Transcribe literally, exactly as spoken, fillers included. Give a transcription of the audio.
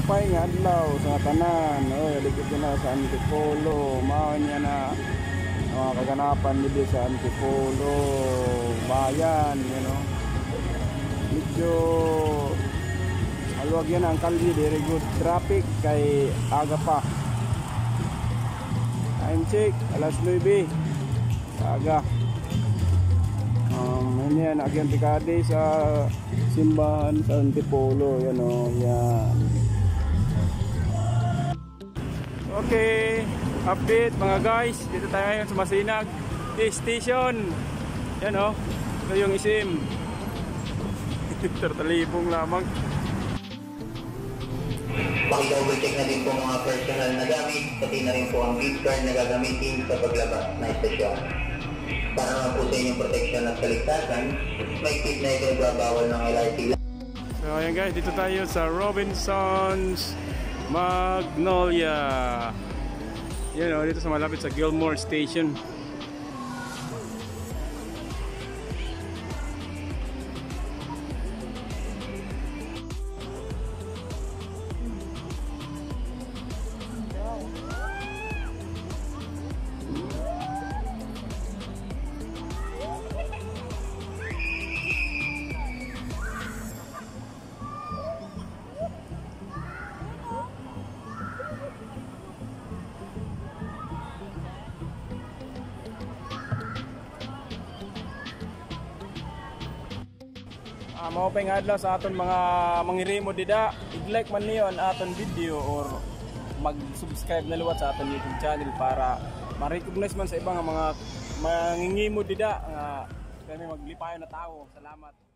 maupay nga adlaw sa tanan. Oy, alikid na sa Antipolo. Mao niya na mga kaganapan dito sa Antipolo bayan, you know. Medyo maluwag yan ang kalye, very good traffic kay aga pa. Time check, alas nuebe aga. Um, yun yan, agyang tikade sa simbahan sa Antipolo, yan o, yan. Okay, update mga guys, dito tayo ngayon sa Masinag Station. Yan o, ito yung isim. Tertalibong lamang. Pag-double check na din po mga personal na gamit, pati na rin po ang gift card na gagamitin sa paglabas na istasyon. Para naman po sa inyong protection at kaligtasan, may tip na ito nagbabawal ng L R T. So ayan guys, dito tayo sa Robinson's Magnolia. Yan o, dito sa malapit sa Gilmore Station. Uh, mao pay nga adlaw sa aton mga mangirimo dida, i-like man niyo ang aton video or mag-subscribe na luwat sa aton YouTube channel para ma-recognize man sa ibang mga mangingimo dida nga kami maglipayon na tao. Salamat.